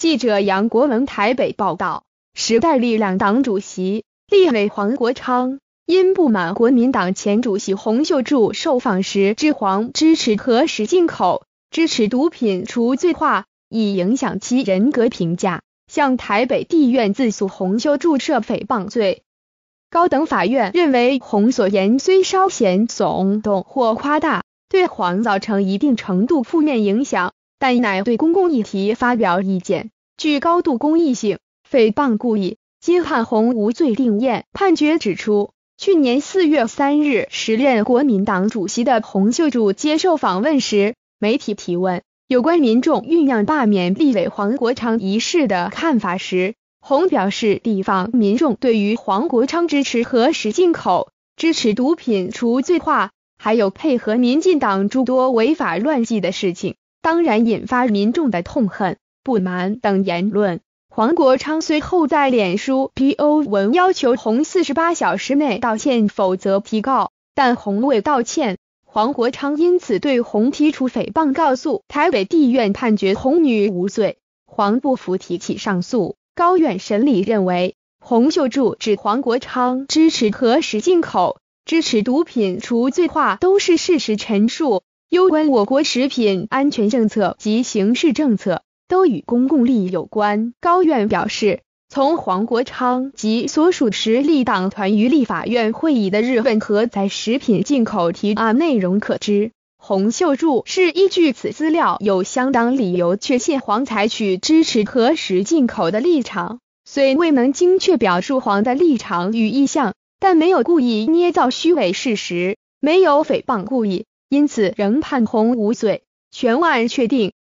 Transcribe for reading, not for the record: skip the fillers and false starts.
记者杨国文台北报道，时代力量党主席、立委黄国昌因不满国民党前主席洪秀柱受访时指黄支持核食进口、支持毒品除罪化，以影响其人格评价，向台北地院自诉洪秀柱涉诽谤罪。高等法院认为洪所言虽稍显耸动或夸大，对黄造成一定程度负面影响，但乃对公共议题发表意见，具高度公益性，诽谤故意，今判洪无罪定谳。判决指出，去年4月3日时任国民党主席的洪秀柱接受访问时，媒体提问有关民众酝酿罢免立委黄国昌一事的看法时，洪表示地方民众对于黄国昌支持核食进口、支持毒品除罪化，还有配合民进党诸多违法乱纪的事情，当然引发民众的痛恨、不满等言论。黄国昌随后在脸书 PO 文要求洪48小时内道歉，否则提告，但洪未道歉。黄国昌因此对洪提出诽谤告诉，台北地院判决洪女无罪，黄不服提起上诉。高院审理认为，洪秀柱指黄国昌支持核食进口、支持毒品除罪化都是事实陈述，攸关我国食品安全政策及刑事政策，都与公共利益有关。高院表示，从黄国昌及所属时立党团于立法院会议的日问和在食品进口提案内容可知，洪秀柱是依据此资料有相当理由确信黄采取支持核食进口的立场，虽未能精确表述黄的立场与意向，但没有故意捏造虚伪事实，没有诽谤故意，因此仍判洪无罪。全案确定，